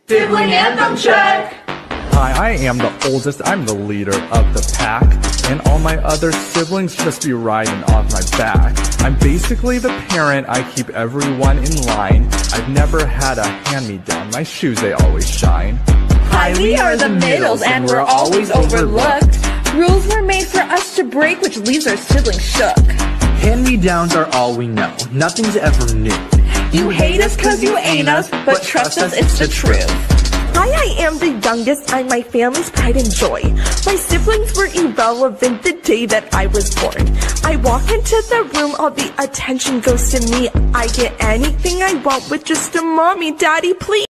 Sibling anthem check! Hi, I am the oldest, I'm the leader of the pack, and all my other siblings just be riding off my back. I'm basically the parent, I keep everyone in line. I've never had a hand-me-down, my shoes they always shine. Hi, we are the middles and we're always overlooked. Rules were made for us to break, which leaves our siblings shook. Hand-me-downs are all we know, nothing's ever new. You hate us cause you ain't us, but trust us, it's the truth. Hi, I am the youngest, I'm my family's pride and joy. My siblings were irrelevant the day that I was born. I walk into the room, all the attention goes to me. I get anything I want with just a mommy, daddy, please.